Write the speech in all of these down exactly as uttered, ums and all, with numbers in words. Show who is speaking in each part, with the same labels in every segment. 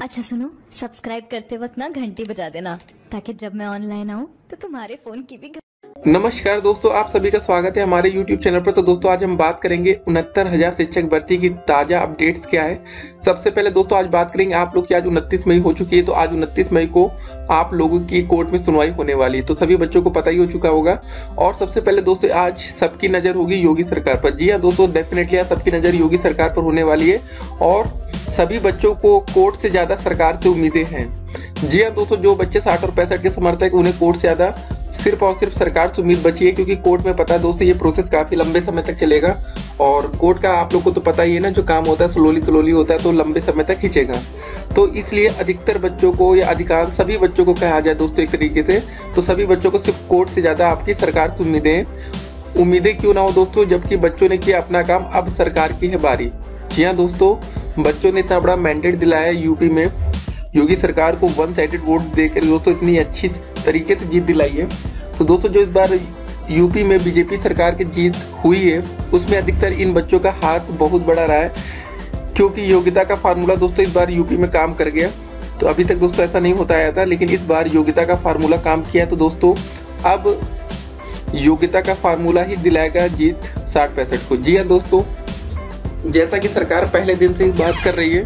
Speaker 1: अच्छा सुनो, सब्सक्राइब करते वक्त ना घंटी बजा देना ताकि जब मैं ऑनलाइन आऊँ तो तुम्हारे फोन की भी।
Speaker 2: नमस्कार दोस्तों, आप सभी का स्वागत है हमारे यूट्यूब चैनल पर। तो दोस्तों आज हम बात करेंगे उनहत्तर हजार शिक्षक भर्ती की ताजा अपडेट्स क्या है। सबसे पहले दोस्तों आज बात करेंगे आप लोग की आज उनतीस मई हो चुकी है, तो आज उनतीस मई को आप लोगों की कोर्ट में सुनवाई होने वाली है, तो सभी बच्चों को पता ही हो चुका होगा। और सबसे पहले दोस्तों आज सबकी नजर होगी योगी सरकार पर। जी हाँ दोस्तों, डेफिनेटली आज सबकी नजर योगी सरकार पर होने वाली है और सभी बच्चों को कोर्ट से ज्यादा सरकार से उम्मीदें हैं। जी हाँ दोस्तों, जो बच्चे साठ और पैंसठ के समर्थक उन्हें कोर्ट से ज्यादा सिर्फ और सिर्फ सरकार से उम्मीद बची है, क्योंकि कोर्ट में पता है दोस्तों ये प्रोसेस काफी लंबे समय तक चलेगा और कोर्ट का आप लोग को तो पता ही है ना, जो काम होता है स्लोली स्लोली होता है तो लंबे समय तक खींचेगा। तो इसलिए अधिकतर बच्चों को या अधिकांश सभी बच्चों को कहा जाए दोस्तों एक तरीके से, तो सभी बच्चों को सिर्फ कोर्ट से ज्यादा आपकी सरकार से उम्मीदें उम्मीदें क्यों ना हो दोस्तों, जबकि बच्चों ने किया अपना काम, अब सरकार की है बारी। जी हाँ दोस्तों, बच्चों ने इतना बड़ा मैंडेट दिलाया है यूपी में, योगी सरकार को वन साइडेड वोट देकर दोस्तों इतनी अच्छी तरीके से जीत दिलाई है। तो दोस्तों जो इस बार यूपी में बीजेपी सरकार की जीत हुई है उसमें अधिकतर इन बच्चों का हाथ बहुत बड़ा रहा है, क्योंकि योग्यता का फार्मूला दोस्तों इस बार यूपी में काम कर गया। तो अभी तक दोस्तों ऐसा नहीं होता आया था, लेकिन इस बार योग्यता का फार्मूला काम किया है। तो दोस्तों अब योग्यता का फार्मूला ही दिलाएगा जीत साठ पैंसठ को। जी हाँ दोस्तों, जैसा कि सरकार पहले दिन से ही बात कर रही है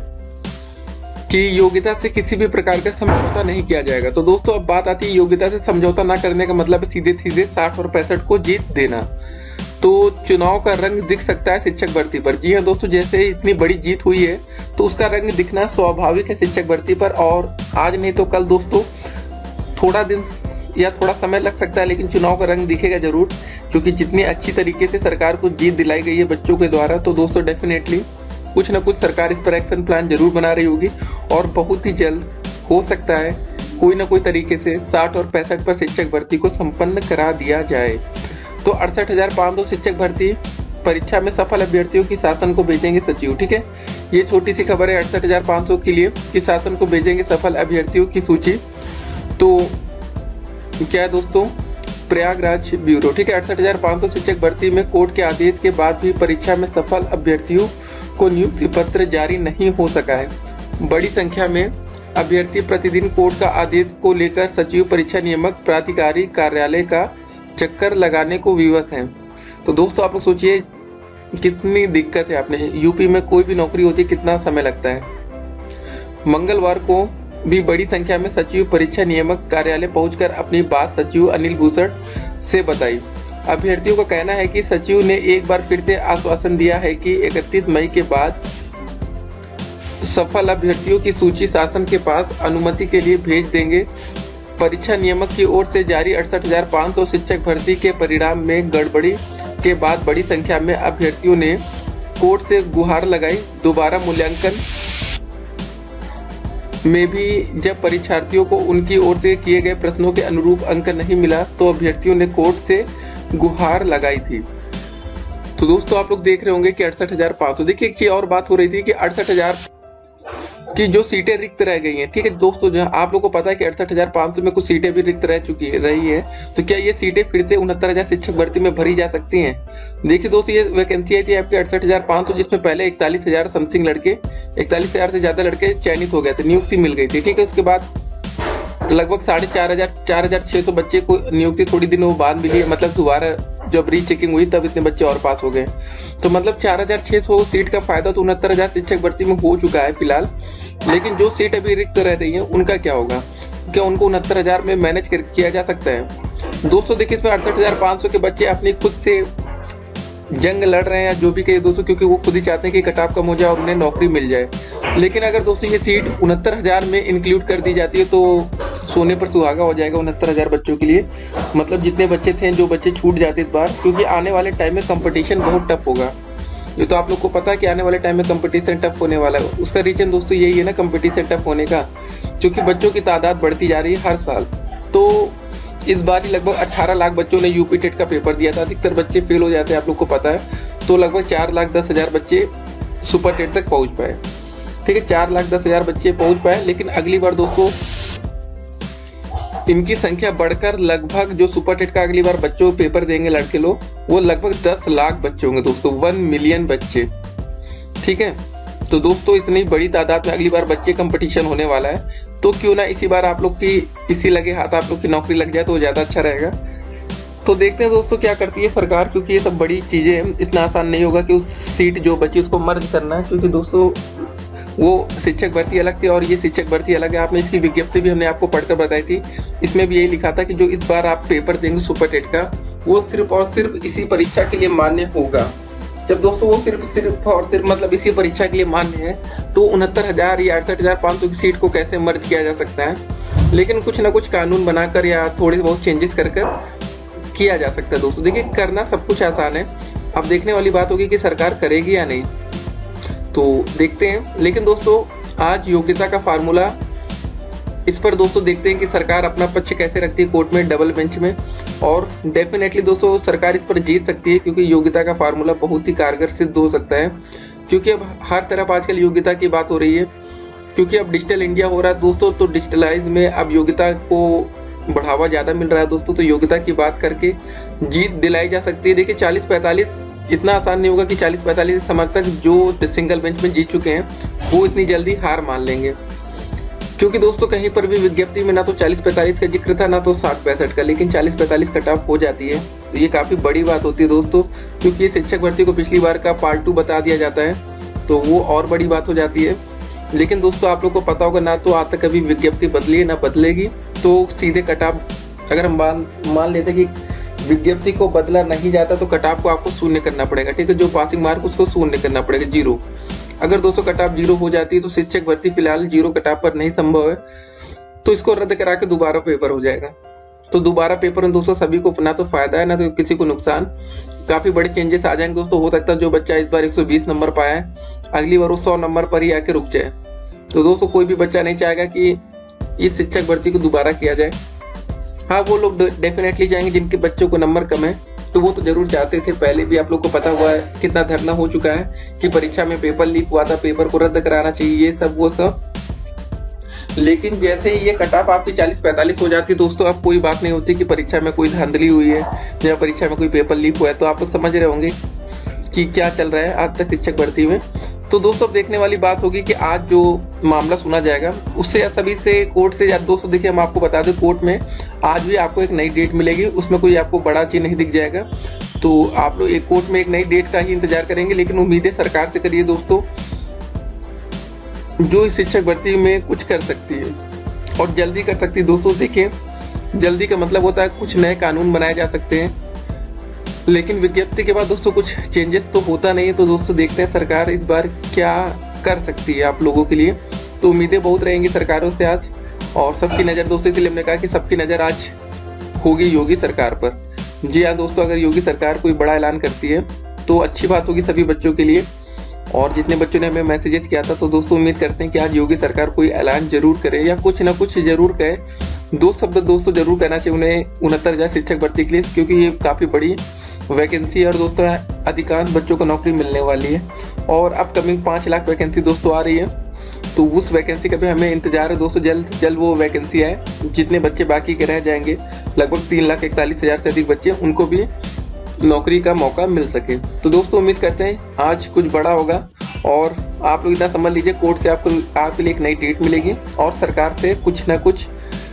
Speaker 2: कि योग्यता से किसी भी प्रकार का समझौता नहीं किया जाएगा। तो दोस्तों अब बात आती है योग्यता से समझौता ना करने का मतलब है सीधे सीधे साठ और पैंसठ को जीत देना। तो चुनाव का रंग दिख सकता है शिक्षक भर्ती पर। जी हाँ दोस्तों, जैसे इतनी बड़ी जीत हुई है तो उसका रंग दिखना स्वाभाविक है शिक्षक भर्ती पर, और आज नहीं तो कल दोस्तों थोड़ा दिन या थोड़ा समय लग सकता है, लेकिन चुनाव का रंग दिखेगा जरूर, क्योंकि जितनी अच्छी तरीके से सरकार को जीत दिलाई गई है बच्चों के द्वारा, तो दोस्तों डेफिनेटली कुछ ना कुछ सरकार इस पर एक्शन प्लान जरूर बना रही होगी और बहुत ही जल्द हो सकता है कोई ना कोई तरीके से साठ और पैंसठ पर शिक्षक भर्ती को संपन्न करा दिया जाए। तो अड़सठ हजार पाँच सौ शिक्षक भर्ती परीक्षा में सफल अभ्यर्थियों की शासन को भेजेंगे सचिव। ठीक है, ये छोटी सी खबर है अड़सठ हजार पाँच सौ के लिए कि शासन को भेजेंगे सफल अभ्यर्थियों की सूची। तो क्या है दोस्तों, प्रयागराज ब्यूरो। ठीक है, अड़सठ हजार पाँच सौ शिक्षक भर्ती में कोर्ट के आदेश के बाद भी परीक्षा में सफल अभ्यर्थियों को नियुक्ति पत्र जारी नहीं हो सका है। बड़ी संख्या में अभ्यर्थी प्रतिदिन कोर्ट का आदेश को लेकर सचिव परीक्षा नियामक प्राधिकारी कार्यालय का चक्कर लगाने को विवश हैं। तो दोस्तों आप लोग सोचिए कितनी दिक्कत है। आपने यूपी में कोई भी नौकरी होती है कितना समय लगता है। मंगलवार को भी बड़ी संख्या में सचिव परीक्षा नियामक कार्यालय पहुंचकर अपनी बात सचिव अनिल भूषण से बताई। अभ्यर्थियों का कहना है कि सचिव ने एक बार फिर से आश्वासन दिया है कि इकतीस मई के बाद सफल अभ्यर्थियों की सूची शासन के पास अनुमति के लिए भेज देंगे। परीक्षा नियामक की ओर से जारी अड़सठ हजार पाँच सौ शिक्षक भर्ती के परिणाम में गड़बड़ी के बाद बड़ी संख्या में अभ्यर्थियों ने कोर्ट से गुहार लगाई। दोबारा मूल्यांकन में भी जब परीक्षार्थियों को उनकी ओर से किए गए प्रश्नों के अनुरूप अंक नहीं मिला तो अभ्यर्थियों ने कोर्ट से गुहार लगाई थी। तो दोस्तों आप लोग देख रहे होंगे कि अड़सठ हजार पाँच सौ, देखिए एक चीज और बात हो रही थी कि अड़सठ हजार की जो सीटें रिक्त रह गई हैं। ठीक है दोस्तों, जहां आप लोग को पता है कि अड़सठ हजार पाँच सौ में कुछ सीटें भी रिक्त रह चुकी है रही है, तो क्या ये सीटें फिर से उनहत्तर हजार शिक्षक भर्ती में भरी जा सकती हैं? देखिए दोस्तों, ये वैकेंसी आई थी आपकी अड़सठ हजार पाँच सौ, जिसमें पहले इकतालीस हजार समथिंग लड़के इकतालीस हजार से ज्यादा लड़के चयनित हो गए थे, नियुक्ति मिल गई थी। ठीक है, उसके बाद लगभग साढ़े चार हजार चार हजार छह सौ बच्चे को नियुक्ति थोड़ी दिनों बाद मिली है, मतलब दोबारा जब रीचेकिंग हुई तब इतने बच्चे और पास हो गए। तो मतलब चार हजार छह सौ सीट का फायदा तो उनहत्तर हजार शिक्षक भर्ती में हो चुका है फिलहाल, लेकिन जो सीट अभी रिक्त रह रही है उनका क्या होगा? क्या उनको उनहत्तर हजार में मैनेज किया जा सकता है? दोस्तों देखिए, इसमें अड़सठ हजार पाँच सौ के बच्चे अपनी खुद से जंग लड़ रहे हैं या जो भी कहे दोस्तों, क्योंकि वो खुद ही चाहते हैं कि कट ऑफ कम हो जाए और उन्हें नौकरी मिल जाए। लेकिन अगर दोस्तों ये सीट उनहत्तर हजार में इंक्लूड कर दी जाती है तो सोने पर सुहागा हो जाएगा उनहत्तर हजार बच्चों के लिए। मतलब जितने बच्चे थे, जो बच्चे छूट जाते इस बार, क्योंकि आने वाले टाइम में कंपटीशन बहुत टफ होगा। ये तो आप लोग को पता है कि आने वाले टाइम में कंपटीशन टफ होने वाला है। उसका रीजन दोस्तों यही है ना, कंपटीशन टफ होने का, क्योंकि बच्चों की तादाद बढ़ती जा रही है हर साल। तो इस बार ही लगभग अठारह लाख बच्चों ने यूपी टेट का पेपर दिया था, अधिकतर बच्चे फेल हो जाते हैं आप लोग को पता है। तो लगभग चार लाख दस हजार बच्चे सुपर टेट तक पहुंच पाए। ठीक है, चार लाख दस हजार बच्चे पहुंच पाए, लेकिन अगली बार दोस्तों इनकी संख्या बढ़कर लगभग, जो सुपर टेट का अगली बार बच्चों पेपर देंगे लड़के लोग, वो लगभग दस लाख बच्चे होंगे दोस्तों, वन मिलियन बच्चे। ठीक है, तो तो दोस्तों इतनी बड़ी तादाद में अगली बार बच्चे कंपटीशन होने वाला है, तो क्यों ना इसी बार आप लोग की इसी लगे हाथ आप लोग की नौकरी लग जाए तो ज़्यादा अच्छा रहेगा। तो देखते हैं दोस्तों क्या करती है सरकार, क्योंकि ये सब बड़ी चीज़ें हैं, इतना आसान नहीं होगा कि उस सीट जो बची उसको मर्ज करना है, क्योंकि दोस्तों वो शिक्षक भर्ती अलग थी और ये शिक्षक भर्ती अलग है। आपने इसकी विज्ञप्ति भी हमने आपको पढ़कर बताई थी, इसमें भी यही लिखा था कि जो इस बार आप पेपर देंगे सुपर टेट का, वो सिर्फ और सिर्फ इसी परीक्षा के लिए मान्य होगा। जब दोस्तों वो सिर्फ सिर्फ और सिर्फ मतलब इसी परीक्षा के लिए मान्य है, तो उनहत्तर हजार या अड़सठ हजार पाँच सौ की सीट को कैसे मर्ज किया जा सकता है। लेकिन कुछ ना कुछ कानून बनाकर या थोड़े बहुत चेंजेस कर कर किया जा सकता है। दोस्तों देखिए, करना सब कुछ आसान है, अब देखने वाली बात होगी कि सरकार करेगी या नहीं, तो देखते हैं। लेकिन दोस्तों आज योग्यता का फार्मूला, इस पर दोस्तों देखते हैं कि सरकार अपना पक्ष कैसे रखती है कोर्ट में, डबल बेंच में। और डेफिनेटली दोस्तों सरकार इस पर जीत सकती है, क्योंकि योग्यता का फार्मूला बहुत ही कारगर सिद्ध हो सकता है। क्योंकि अब हर तरफ आजकल योग्यता की बात हो रही है, क्योंकि अब डिजिटल इंडिया हो रहा है दोस्तों, तो डिजिटलाइज में अब योग्यता को बढ़ावा ज़्यादा मिल रहा है दोस्तों। तो योग्यता की बात करके जीत दिलाई जा सकती है। देखिए चालीस पैंतालीस इतना आसान नहीं होगा कि चालीस पैंतालीस समर्थक जो सिंगल बेंच में जीत चुके हैं वो इतनी जल्दी हार मान लेंगे, क्योंकि दोस्तों कहीं पर भी विज्ञप्ति में ना तो चालीस पैंतालीस का जिक्र था ना तो साठ पैंसठ का, लेकिन चालीस पैंतालीस कट ऑफ हो जाती है। तो ये काफ़ी बड़ी बात होती है दोस्तों, क्योंकि ये शिक्षक भर्ती को पिछली बार का पार्ट टू बता दिया जाता है, तो वो और बड़ी बात हो जाती है। लेकिन दोस्तों आप लोग को पता होगा, ना तो आज तक कभी विज्ञप्ति बदली है ना बदलेगी, तो सीधे कट ऑफ अगर हम मान मान लेते कि विज्ञप्ति को बदला नहीं जाता तो कट ऑफ को आपको शून्य करना पड़ेगा, ठीक है। जो पासिंग मार्क उसको शून्य करना पड़ेगा, जीरो। अगर दोस्तों कट ऑफ जीरो हो जाती है तो शिक्षक भर्ती फिलहाल जीरो कट ऑफ पर नहीं संभव है, तो इसको रद्द करा के दोबारा पेपर हो जाएगा। तो दोबारा पेपर में दोस्तों सभी को ना तो फायदा है ना तो किसी को नुकसान। काफी बड़े चेंजेस आ जाएंगे दोस्तों। हो सकता है जो बच्चा इस बार एक सौ बीस नंबर पाया है, अगली बार वो सौ नंबर पर ही आके रुक जाए। तो दोस्तों कोई भी बच्चा नहीं चाहेगा कि इस शिक्षक भर्ती को दोबारा किया जाए। हाँ, वो लोग डेफिनेटली चाहेंगे जिनके बच्चों को नंबर कम है, तो वो तो जरूर चाहते थे। पहले भी आप लोग को पता हुआ है कितना धरना हो चुका है कि परीक्षा में पेपर लीक हुआ था, पेपर को रद्द कराना चाहिए, ये सब वो सब। लेकिन जैसे ही ये कट ऑफ आपकी चालीस पैंतालीस हो जाती है दोस्तों, अब कोई बात नहीं होती कि परीक्षा में कोई धांधली हुई है या परीक्षा में कोई पेपर लीक हुआ है। तो आप लोग समझ रहे होंगे कि क्या चल रहा है आज तक शिक्षक भर्ती में। तो दोस्तों अब देखने वाली बात होगी कि आज जो मामला सुना जाएगा उससे या सभी से कोर्ट से या दोस्तों देखिए हम आपको बता दें, कोर्ट में आज भी आपको एक नई डेट मिलेगी, उसमें कोई आपको बड़ा चीज नहीं दिख जाएगा। तो आप लोग एक कोर्ट में एक नई डेट का ही इंतजार करेंगे। लेकिन उम्मीदें सरकार से करिए दोस्तों, जो इस शिक्षक भर्ती में कुछ कर सकती है और जल्दी कर सकती है। दोस्तों देखिए, जल्दी का मतलब होता है कुछ नए कानून बनाए जा सकते हैं, लेकिन विज्ञप्ति के बाद दोस्तों कुछ चेंजेस तो होता नहीं है। तो दोस्तों देखते हैं सरकार इस बार क्या कर सकती है आप लोगों के लिए। तो उम्मीदें बहुत रहेंगी सरकारों से आज, और सबकी नज़र दोस्तों, इसलिए हमने कहा कि सबकी नज़र आज होगी योगी सरकार पर। जी हाँ दोस्तों, अगर योगी सरकार कोई बड़ा ऐलान करती है तो अच्छी बात होगी सभी बच्चों के लिए। और जितने बच्चों ने हमें मैसेजेस किया था, तो दोस्तों उम्मीद करते हैं कि आज योगी सरकार कोई ऐलान जरूर करे या कुछ ना कुछ जरूर कहे। दो शब्द दोस्तों जरूर कहना चाहिए उन्हें उनहत्तर हजार शिक्षक भर्ती के लिए, क्योंकि ये काफ़ी बड़ी वैकेंसी है और दोस्तों अधिकांश बच्चों को नौकरी मिलने वाली है। और अपकमिंग पाँच लाख वैकेंसी दोस्तों आ रही है, तो उस वैकेंसी का भी हमें इंतजार है दोस्तों। जल्द जल्द वो वैकेंसी आए। जितने बच्चे बाकी के रह जाएंगे, लगभग तीन लाख इकतालीस हजार से अधिक बच्चे, उनको भी नौकरी का मौका मिल सके। तो दोस्तों उम्मीद करते हैं आज कुछ बड़ा होगा, और आप लोग इतना समझ लीजिए कोर्ट से आपको आपके लिए एक नई डेट मिलेगी और सरकार से कुछ ना कुछ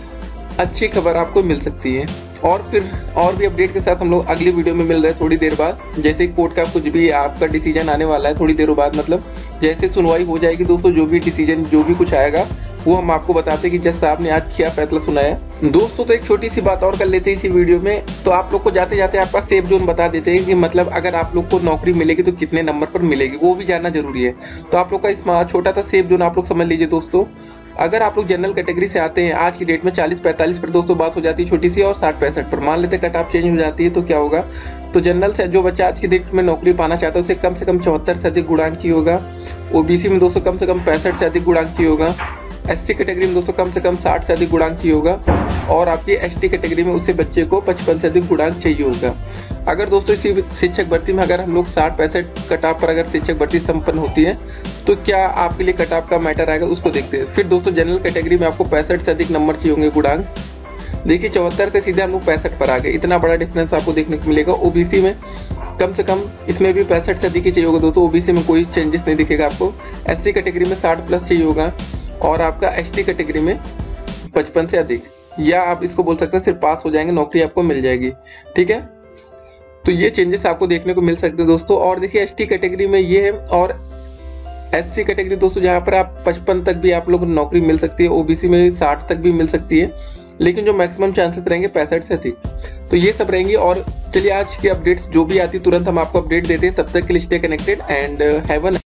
Speaker 2: अच्छी खबर आपको मिल सकती है। और फिर और भी अपडेट के साथ हम लोग अगली वीडियो में मिल रहे हैं थोड़ी देर बाद। जैसे कोर्ट का कुछ भी आपका डिसीजन आने वाला है थोड़ी देर बाद, मतलब जैसे सुनवाई हो जाएगी दोस्तों, जो भी डिसीजन जो भी कुछ आएगा वो हम आपको बताते हैं कि जज साहब ने आज क्या फैसला सुनाया। दोस्तों तो एक छोटी सी बात और कर लेते हैं इसी वीडियो में। तो आप लोग को जाते जाते आपका सेफ जोन बता देते हैं कि मतलब अगर आप लोग को नौकरी मिलेगी तो कितने नंबर पर मिलेगी, वो भी जानना जरूरी है। तो आप लोग का इस छोटा सा सेफ जोन आप लोग समझ लीजिए दोस्तों। अगर आप लोग जनरल कैटेगरी से आते हैं, आज की डेट में चालीस पैंतालीस पर दोस्तों बात हो जाती है छोटी सी, और साठ पैंसठ पर मान लेते कट ऑफ चेंज हो जाती है, तो क्या होगा। तो जनरल से जो बच्चा आज की डेट में नौकरी पाना चाहता है उसे कम से कम चौहत्तर से अधिक गुणांक चाहिए होगा। ओबीसी में दोस्तों कम से कम पैंसठ से अधिक गुणांक चाहिए होगा। एससी कैटेगरी में दोस्तों कम से कम साठ से अधिक गुणांक चाहिए होगा, और आपकी एसटी कैटेगरी में उसे बच्चे को पचपन से अधिक गुणांक चाहिए होगा। अगर दोस्तों इसी शिक्षक भर्ती में अगर हम लोग साठ पैंसठ कट ऑफ पर अगर शिक्षक भर्ती संपन्न होती है तो क्या आपके लिए कट ऑफ का मैटर आएगा, उसको देखते हैं। फिर दोस्तों जनरल कैटेगरी में आपको पैंसठ से अधिक नंबर चाहिए होंगे गुणांक। देखिए चौहत्तर से सीधे हम लोग पैंसठ पर आ गए, इतना बड़ा डिफरेंस आपको देखने को मिलेगा। ओबीसी में कम से कम इसमें भी पैंसठ से अधिक ही चाहिए होगा दोस्तों। ओबीसी में कोई चेंजेस नहीं दिखेगा आपको। एससी कैटेगरी में साठ प्लस चाहिए होगा और आपका एसटी कैटेगरी में पचपन से अधिक, या आप इसको बोल सकते हैं सिर्फ पास हो जाएंगे, नौकरी आपको मिल जाएगी। ठीक है, तो ये चेंजेस आपको देखने को मिल सकते हैं दोस्तों। और देखिए एसटी कैटेगरी में ये है, और एससी कैटेगरी दोस्तों जहाँ पर आप पचपन तक भी आप लोग नौकरी मिल सकती है, ओबीसी में साठ तक भी मिल सकती है, लेकिन जो मैक्सिमम चांसेस रहेंगे पैंसठ से अधिक। तो ये सब रहेंगी। और चलिए आज की अपडेट्स जो भी आती तुरंत हम आपको अपडेट देते हैं। तब तक के लिए stay connected and have a